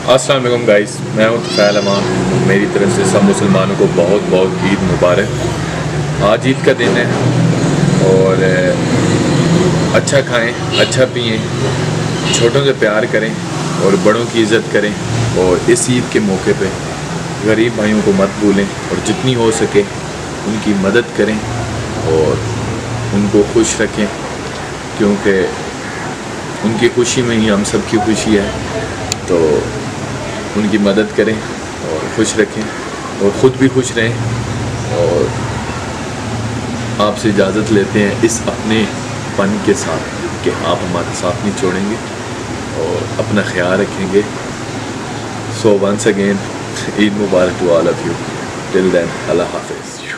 अस्सलाम वालेकुम गाइस, मैं हूँ तुफैल अमान। मेरी तरफ से सब मुसलमानों को बहुत बहुत ईद मुबारक। आज ईद का दिन है और अच्छा खाएं, अच्छा पिएं, छोटों से प्यार करें और बड़ों की इज़्ज़त करें। और इस ईद के मौके पे गरीब भाइयों को मत भूलें और जितनी हो सके उनकी मदद करें और उनको खुश रखें, क्योंकि उनकी खुशी में ही हम सब की खुशी है। तो उनकी मदद करें और खुश रखें और ख़ुद भी खुश रहें। और आपसे इजाज़त लेते हैं इस अपने पन के साथ कि आप हमारा साथ नहीं छोड़ेंगे और अपना ख्याल रखेंगे। सो वंस अगेन ईद मुबारक to all of you. Till then Allah हाफ़िज़।